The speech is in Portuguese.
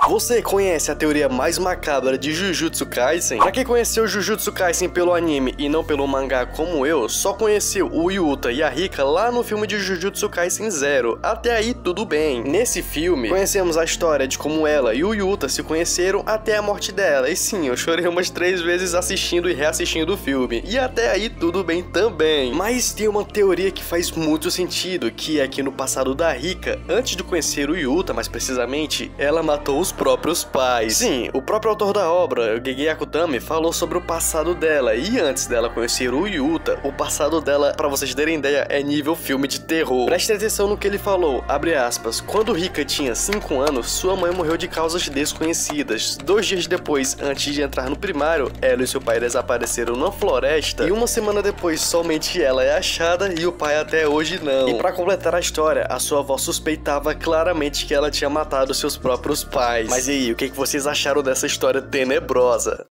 Você conhece a teoria mais macabra de Jujutsu Kaisen? Pra quem conheceu Jujutsu Kaisen pelo anime e não pelo mangá como eu, só conheceu o Yuta e a Rika lá no filme de Jujutsu Kaisen Zero. Até aí tudo bem. Nesse filme, conhecemos a história de como ela e o Yuta se conheceram até a morte dela. E sim, eu chorei umas 3 vezes assistindo e reassistindo o filme. E até aí tudo bem também. Mas tem uma teoria que faz muito sentido, que é que no passado da Rika, antes de conhecer o Yuta, mais precisamente, ela matou os próprios pais. Sim, o próprio autor da obra, o Gege Akutami, falou sobre o passado dela, e antes dela conhecer o Yuta, o passado dela, pra vocês terem ideia, é nível filme de terror. Prestem atenção no que ele falou, abre aspas, quando Rika tinha 5 anos, sua mãe morreu de causas desconhecidas. 2 dias depois, antes de entrar no primário, ela e seu pai desapareceram na floresta, e 1 semana depois, somente ela é achada e o pai até hoje não. E pra completar a história, a sua avó suspeitava claramente que ela tinha matado seus próprios pais. Mas e aí, o que vocês acharam dessa história tenebrosa?